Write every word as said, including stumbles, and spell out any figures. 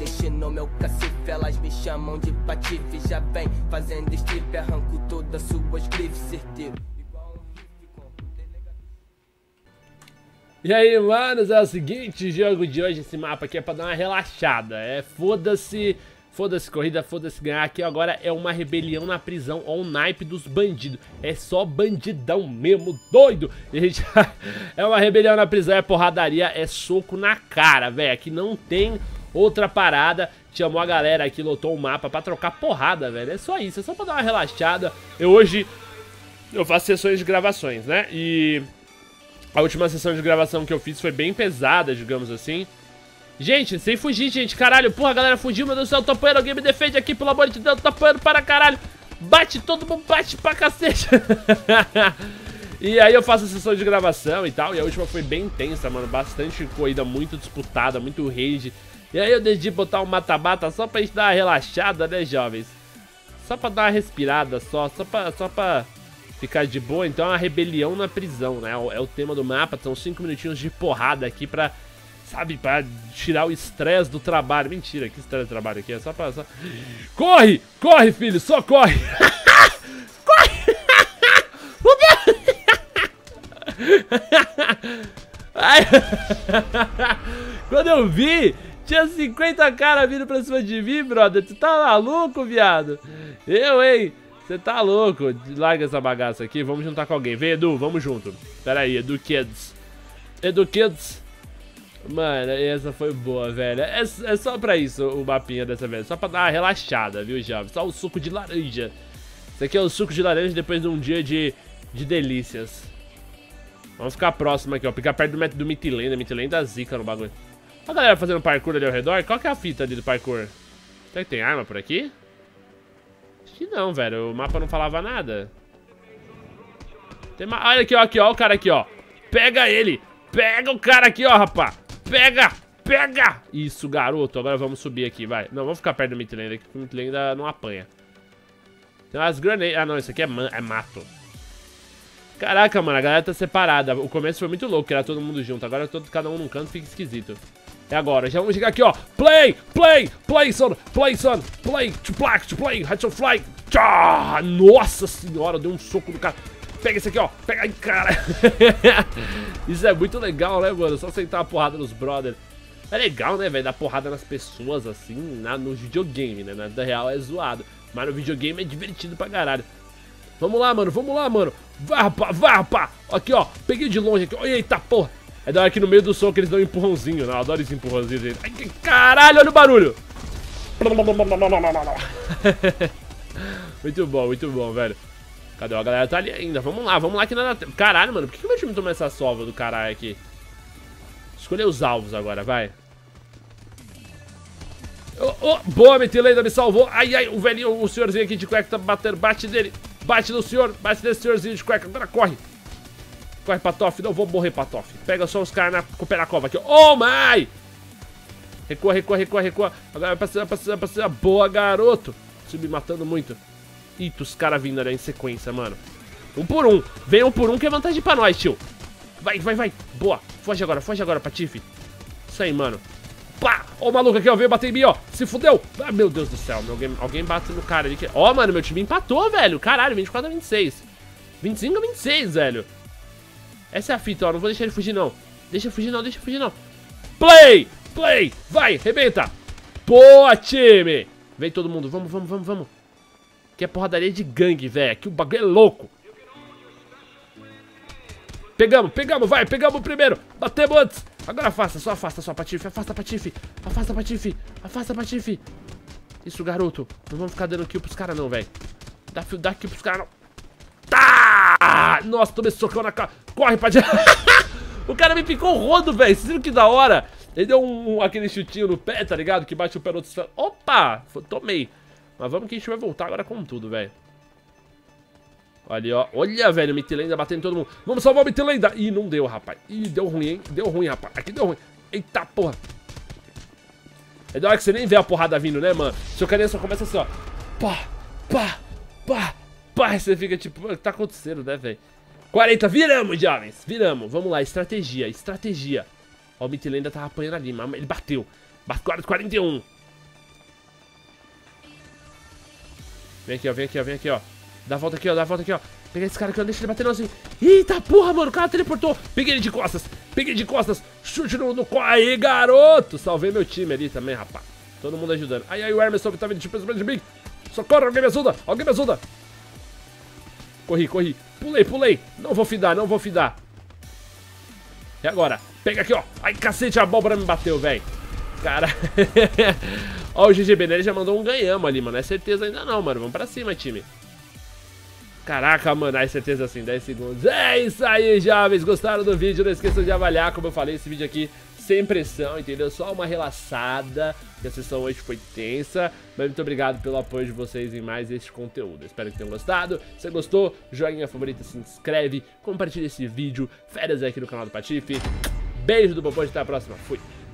mexer no meu cacife, elas me chamam de patife. Já vem fazendo strip, arranco todas suas grifes, certeiro. E aí, manos, é o seguinte, o jogo de hoje, esse mapa aqui é pra dar uma relaxada. É foda-se, foda-se corrida, foda-se ganhar. Aqui agora é uma rebelião na prisão, ó o naipe dos bandidos. É só bandidão mesmo, doido. E a gente é uma rebelião na prisão, é porradaria, é soco na cara, velho. Aqui não tem outra parada. Chamou a galera aqui, lotou o mapa pra trocar porrada, velho. É só isso, é só pra dar uma relaxada. Eu hoje, eu faço sessões de gravações, né, e... a última sessão de gravação que eu fiz foi bem pesada, digamos assim. Gente, sem fugir, gente. Caralho, porra, a galera fugiu, meu Deus do céu. Tô apanhando, alguém me defende aqui, pelo amor de Deus. Tô apanhando para caralho. Bate, todo mundo bate pra cacete. E aí eu faço a sessão de gravação e tal. E a última foi bem intensa, mano. Bastante corrida, muito disputada, muito rage. E aí eu decidi botar um mata-mata só pra gente dar uma relaxada, né, jovens? Só pra dar uma respirada, só. Só pra... Só pra... ficar de boa. Então é uma rebelião na prisão, né? É o tema do mapa. São cinco minutinhos de porrada aqui pra, sabe, pra tirar o estresse do trabalho. Mentira, que estresse do trabalho aqui. É só pra... Só... Corre! Corre, filho! Só corre! Corre! Ai. Quando eu vi, tinha cinquenta caras vindo pra cima de mim, brother. Tu tá maluco, viado? Eu, hein? Você tá louco? Larga essa bagaça aqui, vamos juntar com alguém. Vem, Edu, vamos junto. Pera aí, Edu Kids. Edu Kids. Mano, essa foi boa, velho. É, é só pra isso o mapinha dessa vez. Só pra dar uma relaxada, viu, jovem? Só o suco de laranja. Isso aqui é o suco de laranja depois de um dia de, de delícias. Vamos ficar próximo aqui, ó. Ficar perto do, do Mythilenda. Mythilenda zica no bagulho. Olha a galera fazendo parkour ali ao redor. Qual que é a fita ali do parkour? Será que tem arma por aqui? Acho que não, velho. O mapa não falava nada. Tem ma... Olha aqui, ó, aqui, ó. O cara aqui, ó. Pega ele. Pega o cara aqui, ó, rapá. Pega. Pega. Isso, garoto. Agora vamos subir aqui, vai. Não, vamos ficar perto do Mythilenda, que o Mythilenda não apanha. Tem umas grenades. Ah, não. Isso aqui é, man... é mato. Caraca, mano. A galera tá separada. O começo foi muito louco, que era todo mundo junto. Agora todo, cada um num canto, fica esquisito. É agora, já vamos chegar aqui, ó. Play, play, play, son, play, son, play, to play, to play, hide to fly. Tchá! Nossa senhora, deu um soco no cara. Pega esse aqui, ó. Pega aí, cara. Isso é muito legal, né, mano? Só sentar a porrada nos brothers. É legal, né, velho? Dar porrada nas pessoas, assim, na, no videogame, né? Na vida real é zoado. Mas no videogame é divertido pra caralho. Vamos lá, mano, vamos lá, mano. Vai, rapá, vai, rapá. Aqui, ó. Peguei de longe aqui. Eita, porra. É da hora que no meio do soco eles dão um empurrãozinho, né? Eu adoro esse empurrãozinho, gente. Ai, que caralho, olha o barulho! Muito bom, muito bom, velho. Cadê? A galera tá ali ainda. Vamos lá, vamos lá que nada... Caralho, mano, por que, que meu time tomou essa sova do caralho aqui? Escolher os alvos agora, vai. Oh, oh, boa, Mythilenda me salvou. Ai, ai, o velhinho, o senhorzinho aqui de cueca tá batendo. Bate nele. Bate no senhor. Bate nesse senhorzinho de cueca. Agora corre. Corre, Patof. Não vou morrer, Patof. Pega só os caras na Cooperacova aqui. Oh, my! Recua, recua, recua, recua. Agora vai pra cima, pra cima, pra cima. Boa, garoto. Estou me matando muito. Eita, os caras vindo ali em sequência, mano. Um por um. Vem um por um que é vantagem pra nós, tio. Vai, vai, vai. Boa. Foge agora, foge agora, Patife. Isso aí, mano. Pá! Ó o maluco aqui, ó. Veio bater em mim, ó. Se fudeu. Ah, meu Deus do céu. Alguém, alguém bate no cara ali. Que... Ó, mano, meu time empatou, velho. Caralho, vinte e quatro a vinte e seis. vinte e cinco a vinte e seis, velho. Essa é a fita, ó. Não vou deixar ele fugir, não. Deixa fugir, não. Deixa fugir, não. Play! Play! Vai, rebenta! Boa, time! Vem todo mundo. Vamos, vamos, vamos, vamos. Aqui é porradaria de gangue, velho. Aqui o bagulho é louco. Pegamos, pegamos, vai. Pegamos o primeiro. Batemos antes. Agora afasta, só afasta, só, Patife. Afasta, Patife. Afasta, Patife. Afasta, Patife. Isso, garoto. Não vamos ficar dando kill pros caras, não, velho. Dá, dá kill pros caras, não. Tá! Nossa, tomei socão na cara. Corre, Patife. O cara me picou o rodo, velho. Vocês viram que da hora? Ele deu um, um, aquele chutinho no pé, tá ligado? Que bate o pé no outro. Opa! Tomei. Mas vamos que a gente vai voltar agora com tudo, velho. Olha, ó. Olha, velho, o Mythilenda batendo em todo mundo. Vamos salvar o Mythilenda. Ih, não deu, rapaz. Ih, deu ruim, hein? Deu ruim, rapaz. Aqui deu ruim. Eita, porra. É da hora que você nem vê a porrada vindo, né, mano? Seu carinha só começa assim, ó. Pá, pá, pá, pá. E você fica tipo, o que tá acontecendo, né, velho? quarenta, viramos, jovens. Viramos. Vamos lá, estratégia, estratégia. Ó, o Mythilenda tava apanhando ali, mas ele bateu. Bateu quarenta e um. Vem aqui, ó, vem aqui, ó, vem aqui, ó. Dá a volta aqui, ó, dá a volta aqui, ó. Peguei esse cara aqui, ó, deixa ele bater não assim. Eita porra, mano, o cara teleportou. Peguei ele de costas, peguei de costas. Chute no, no... Aí, garoto. Salvei meu time ali também, rapaz. Todo mundo ajudando. Ai, ai, o Emerson tá vindo de de mim. Socorro, alguém me ajuda, alguém me ajuda. Corri, corri. Pulei, pulei. Não vou fidar, não vou fidar. E agora? Pega aqui, ó. Ai, cacete, a abóbora me bateu, velho. Cara. Ó, o G G B, né? Ele já mandou um ganhamos ali, mano. Não é certeza ainda não, mano. Vamos pra cima, time. Caraca, mano, é certeza assim, dez segundos. É isso aí, jovens. Gostaram do vídeo? Não esqueçam de avaliar, como eu falei, esse vídeo aqui sem pressão, entendeu? Só uma relaxada, que a sessão hoje foi tensa. Mas muito obrigado pelo apoio de vocês em mais este conteúdo. Espero que tenham gostado. Se você gostou, joinha favorita, se inscreve, compartilha esse vídeo. Férias aqui no canal do Patife. Beijo do Popô, até a próxima. Fui.